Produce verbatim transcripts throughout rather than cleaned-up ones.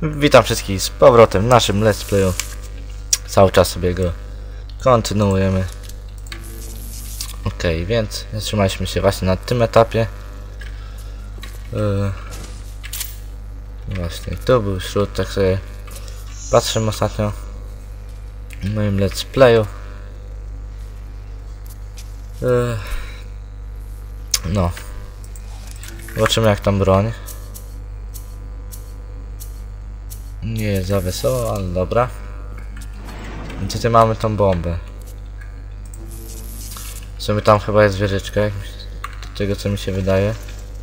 Witam wszystkich z powrotem w naszym let's playu. Cały czas sobie go kontynuujemy. Ok, więc zatrzymaliśmy się właśnie na tym etapie. Yy, właśnie, tu był śród, tak sobie patrzę ostatnio w moim let's playu. Yy, no. Zobaczymy jak tam broń. Nie jest za wesoło, ale dobra. I tutaj mamy tą bombę. W sumie tam chyba jest wieżyczka, jak do tego co mi się wydaje.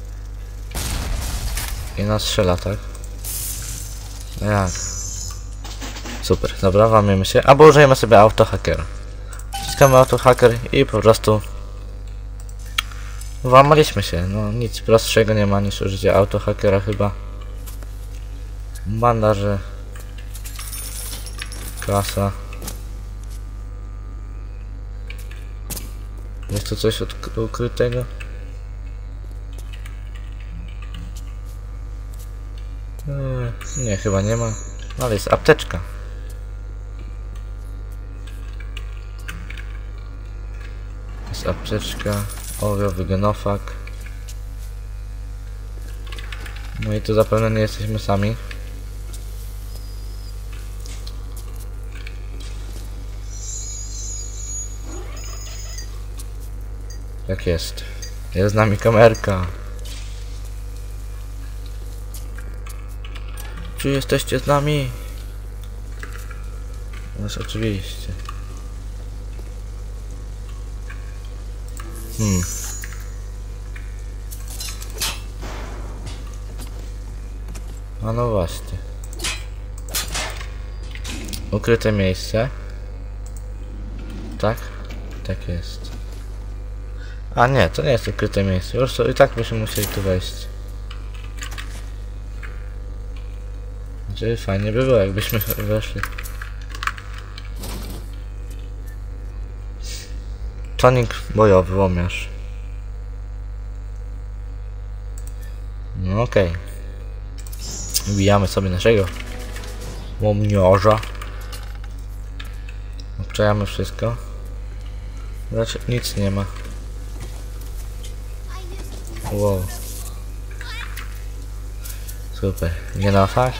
I nas strzela, tak? Jak? Super, dobra, łamiemy się. Albo użyjemy sobie autohackera. Wciskamy autohacker i po prostu włamaliśmy się. No nic prostszego nie ma niż użycie autohackera chyba. Bandaże. Kasa. Jest tu coś ukrytego? Eee, nie, chyba nie ma. Ale jest apteczka. Jest apteczka. Owiowy genofag. No i tu zapewne nie jesteśmy sami. Jak jest? Jest z nami kamerka. Czy jesteście z nami? No oczywiście. Hmm. A no właśnie. Ukryte miejsce. Tak? Tak jest. A nie, to nie jest ukryte miejsce. Już i tak byśmy musieli tu wejść. Czyli fajnie by było, jakbyśmy weszli. Tonik bojowy, łomiarz. No okej. Okay. Wbijamy sobie naszego łomiarza. Obczajamy wszystko. Raczej nic nie ma. Wow. Super. Nie na fakt?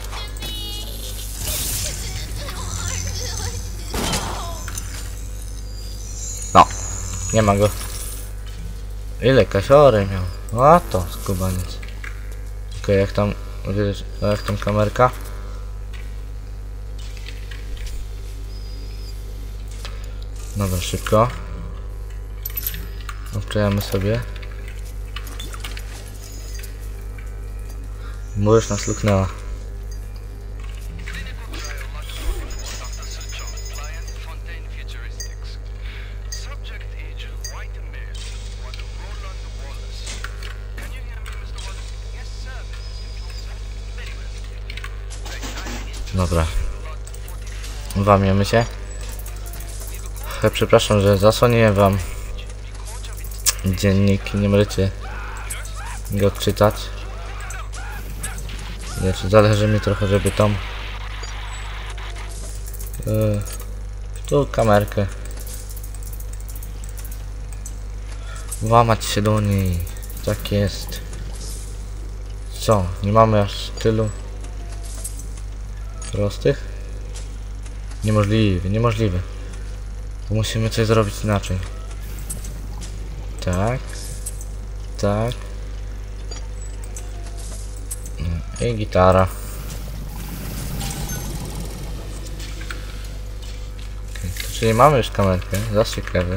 No. Nie ma go. Ile kasiory miał? A to skubaniec. Okej, okay, jak tam... Jak tam kamerka? Dobra, szybko. Obczajamy sobie. Możesz nas luknęła. Dobra. Łamiemy się. Przepraszam, że zasłoniłem wam dziennik. Nie możecie go czytać. Znaczy, zależy mi trochę, żeby tam yy, tu kamerkę włamać się do niej. Tak jest. Co? Nie mamy aż tylu prostych? Niemożliwe, niemożliwe. To musimy coś zrobić inaczej. Tak. Tak. I gitara. Okay, to czyli mamy już kamerkę, za ciekawy.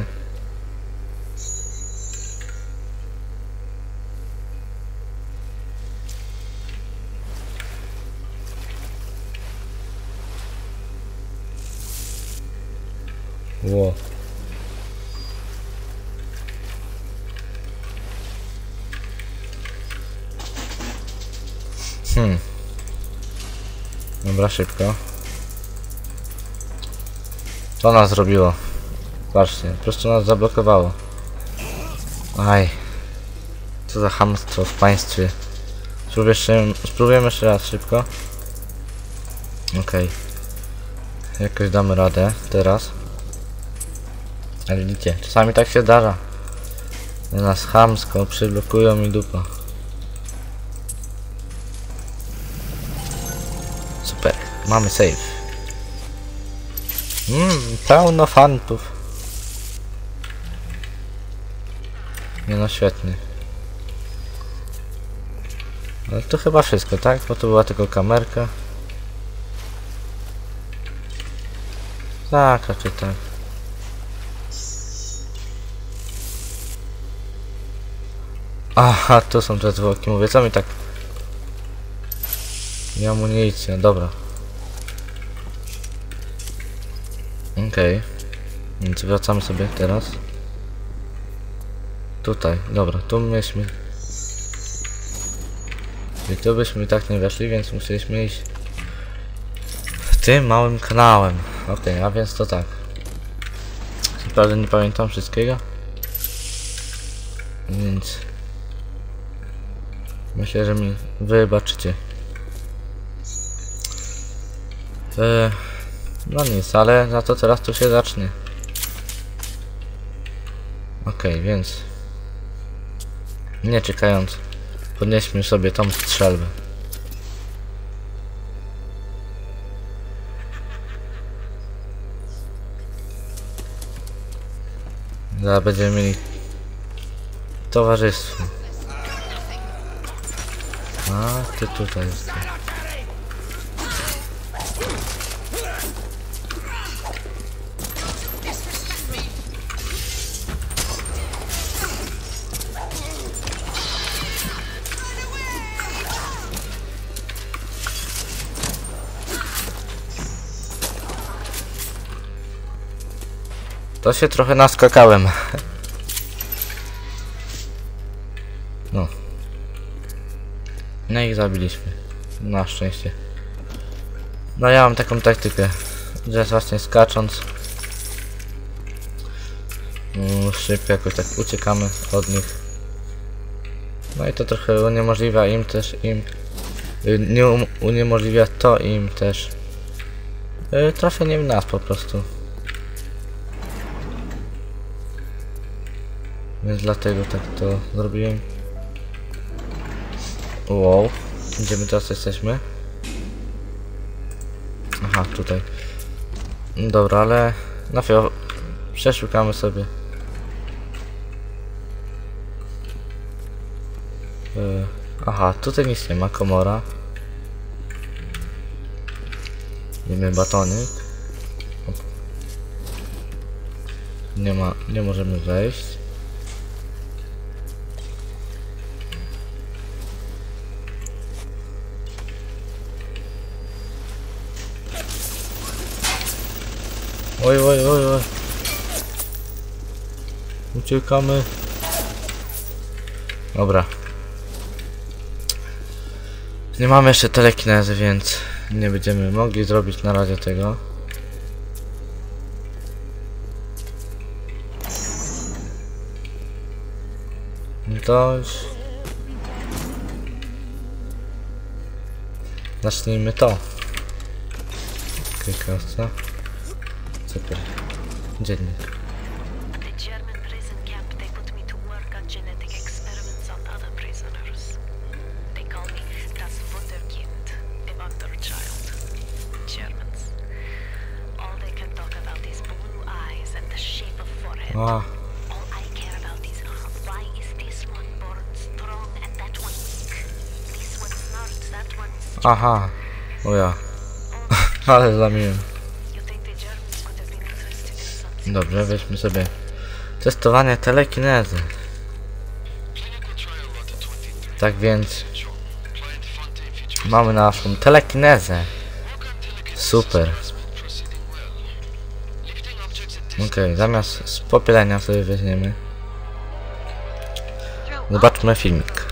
Wow. Hmm. Dobra, szybko. Co nas zrobiło? Patrzcie, po prostu nas zablokowało. Aj. Co za chamstwo w państwie. Spróbuję jeszcze, spróbujemy jeszcze raz szybko. Okej. Jakoś damy radę teraz. Ale widzicie, czasami tak się zdarza. Nas chamsko przyblokują i dupa. Super, mamy save. Mmm, pełno fantów. Nie no, świetnie. Ale to chyba wszystko, tak? Bo to była tylko kamerka. Tak, raczej tak. Aha, to są te zwłoki. Mówię, co mi tak... Nie amunicja, dobra. Okej. Okay. Więc wracamy sobie teraz. Tutaj, dobra, tu myśmy. I tu byśmy tak nie weszli, więc musieliśmy iść tym małym kanałem. Okej, okay, a więc to tak. Naprawdę nie pamiętam wszystkiego. Więc myślę, że mi wybaczycie. Eee, no nic, ale za to teraz tu się zacznie. Okej, okay, więc nie czekając, podnieśmy sobie tą strzelbę. Zaraz będziemy mieli towarzystwo. A, ty tutaj jesteś. To się trochę naskakałem. No. No i zabiliśmy. Na szczęście. No ja mam taką taktykę, że właśnie skacząc no, szybko jakoś tak uciekamy od nich. No i to trochę uniemożliwia im też im nie um, uniemożliwia to im też yy, trafienie w nas po prostu. Więc dlatego tak to zrobiłem. Wow. Gdzie my teraz jesteśmy? Aha, tutaj. Dobra, ale na chwilę przeszukamy sobie. Yy, aha, tutaj nic nie ma, komora. Wiemy batonik. Nie ma, nie możemy wejść. Oj, oj, oj, oj. Uciekamy. Dobra. Nie mamy jeszcze telekinezy, więc nie będziemy mogli zrobić na razie tego. No to już... Zacznijmy to. Klikawca. Super. Dziennik. The German prison camp, they put me to work on genetic experiments on other prisoners. They call me das Wunderkind, the wonder child. Germans. All they can talk about is blue eyes and the shape of forehead. Ah. All I care about is why is this one born strong and that one weak? This one smarts, that one's... Aha. O ja. Ale zamiłem. Dobrze, weźmy sobie testowanie telekinezy. Tak więc mamy naszą telekinezę. Super. Okej, okay, zamiast z popielenia sobie weźmiemy. Zobaczmy filmik.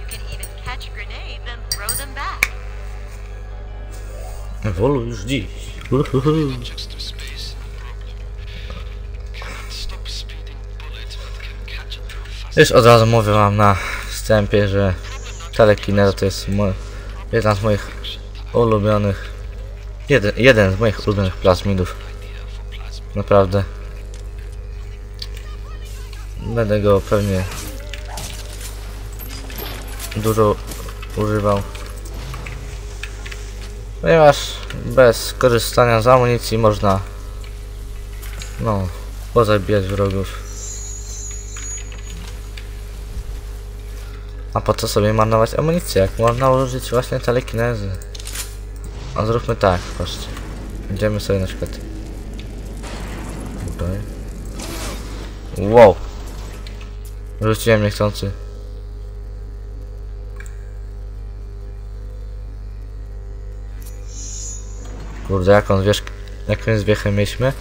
Ewoluuj już dziś. Uhuhu. Już od razu mówię wam na wstępie, że telekineza to jest mo jedna z moich ulubionych Jeden, jeden z moich ulubionych plasmidów. Naprawdę. Będę go pewnie dużo używał. Ponieważ bez korzystania z amunicji można no pozabijać wrogów. A po co sobie marnować amunicję, jak można użyć właśnie telekinezy? A zróbmy tak, patrzcie. Idziemy sobie na przykład tutaj. Wow! Rzuciłem niechcący. Kurde, jaką zwierzkę, jaką zwiechę mieliśmy?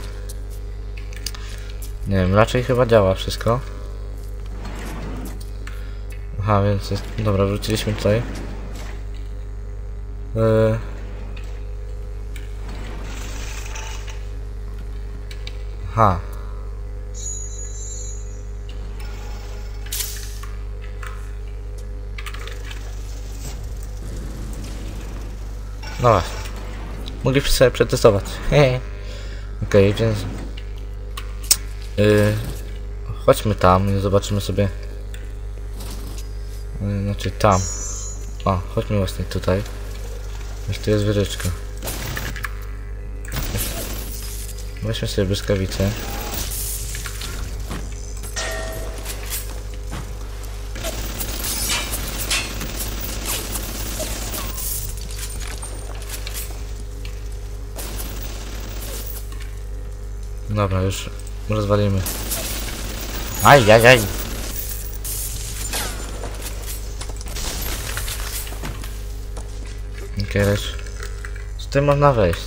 Nie wiem, raczej chyba działa wszystko. Aha, więc jest... Dobra, wróciliśmy tutaj. Yy... Aha. No właśnie. Mogliśmy sobie przetestować. Okej, okay, więc... Yy... Chodźmy tam i zobaczymy sobie... Yy, znaczy tam. O, chodźmy właśnie tutaj. Już tu jest wieżyczka. Weźmy sobie błyskawicę. Dobra, już rozwalimy. Aj, aj, aj. Okej, okay, lecz. Z tym można wejść.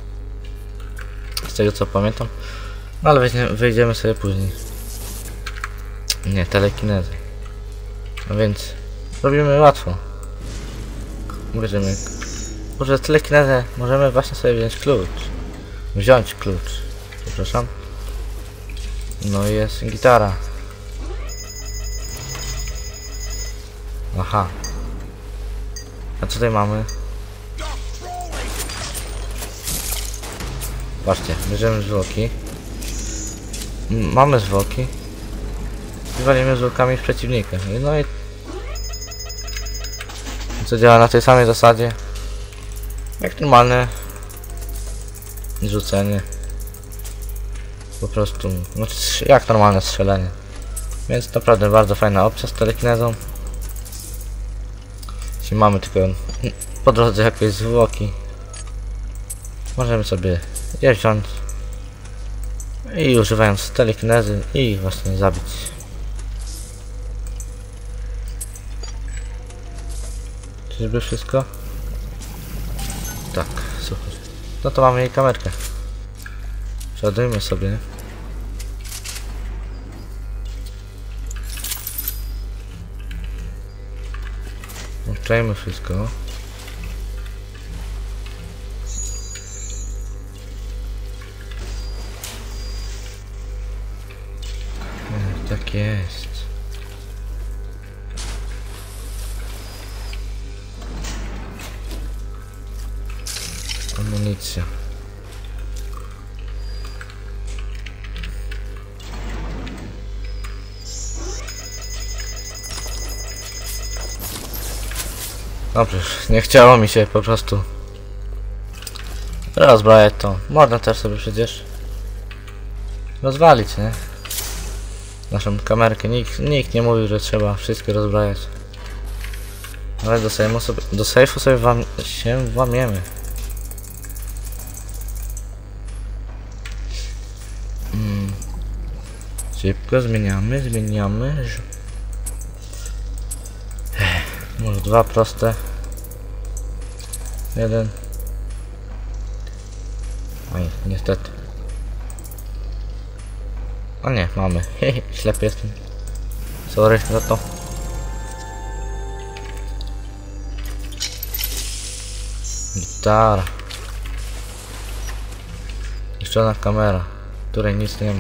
Z tego co pamiętam. No ale weźmie, wejdziemy sobie później. Nie, telekinezy. No więc robimy łatwo. Możemy. Może telekinezę możemy właśnie sobie wziąć klucz. Wziąć klucz. Przepraszam. No i jest gitara. Aha. A co tutaj mamy? Patrzcie, bierzemy zwłoki. M mamy zwłoki. I walimy zwłokami w przeciwnika. No i... Co działa na tej samej zasadzie? Jak normalne... rzucenie. Po prostu... No, jak normalne strzelanie. Więc naprawdę bardzo fajna opcja z telekinezą. Jeśli mamy tylko po drodze jakieś zwłoki, możemy sobie je wziąć i używając telekinezy i właśnie zabić. Czyżby wszystko? Tak, super. No to mamy jej kamerkę. Przeładujmy sobie. Włączajmy wszystko. E, tak jest. Amunicja. Dobrze, nie chciało mi się po prostu rozbrajać to. Można też sobie przecież rozwalić, nie? Naszą kamerkę. Nikt, nikt nie mówił, że trzeba wszystko rozbrajać. Ale do sejfu sobie, do sejfu sobie wam, się włamiemy. Hmm. Szybko zmieniamy, zmieniamy. Może dwa proste. Jeden. Oj, niestety. O nie, mamy. Hehe, ślepy jestem. Sorry za to. Gitara. Niszczona kamera, której nic nie ma.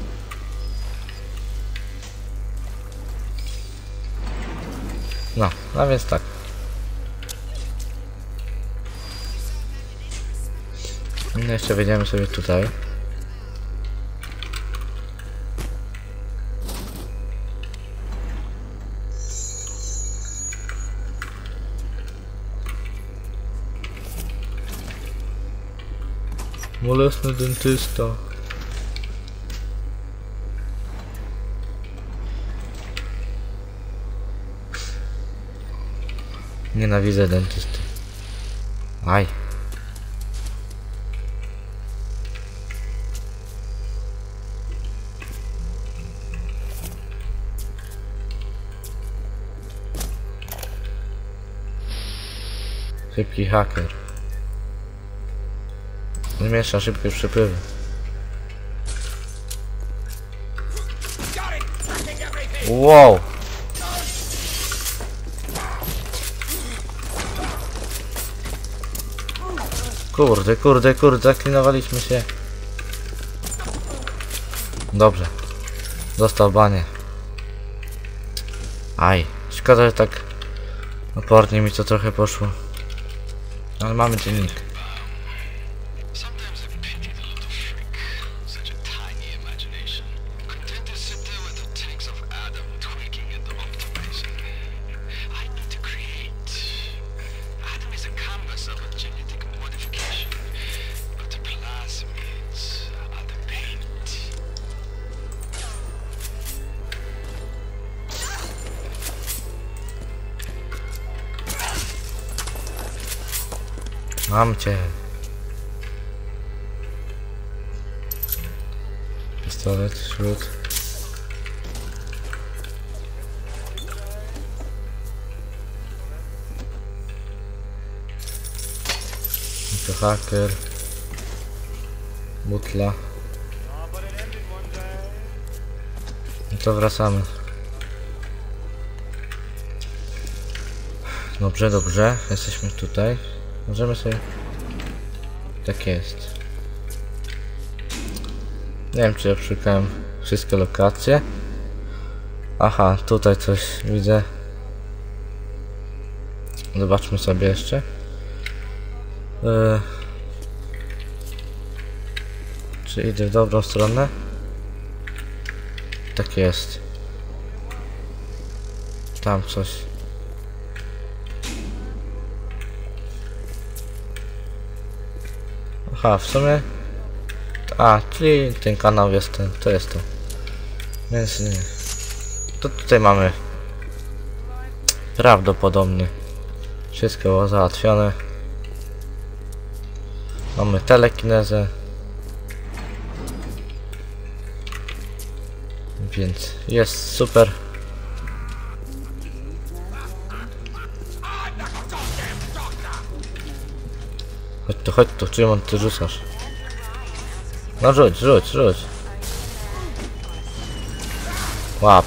No, a więc tak. Jeszcze wejdziemy sobie tutaj. Bolesny dentysta. Nienawidzę dentysty. Aj. Szybki haker. Zmieszcza szybkie przepływy. Wow! Kurde, kurde, kurde, zaklinowaliśmy się. Dobrze. Dostał banie. Aj, szkoda, że tak opornie mi to trochę poszło. Ale mamy dziennik. Mam cię. Pistolet, śród. To haker. Butla. I to wracamy. Dobrze, dobrze. Jesteśmy tutaj. Możemy sobie... Tak jest. Nie wiem, czy ja przeszukałem wszystkie lokacje. Aha, tutaj coś widzę. Zobaczmy sobie jeszcze. Yy... Czy idę w dobrą stronę? Tak jest. Tam coś. Aha, w sumie... A, czyli ten kanał jest ten, to jest to. Więc nie. To tutaj mamy... Prawdopodobnie wszystko było załatwione. Mamy telekinezę. Więc jest super. Chodź tu, chodź tu, czym on ty rzucasz? No rzuć, rzuć, rzuć. Łap.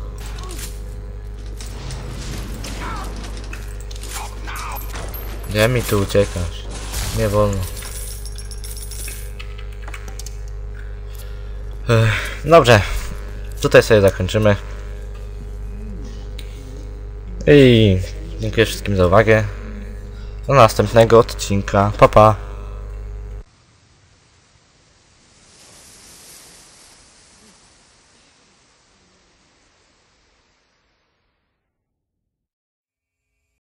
Gdzie mi tu uciekasz? Nie wolno. Ech, dobrze. Tutaj sobie zakończymy. I dziękuję wszystkim za uwagę. Do następnego odcinka. Pa, pa.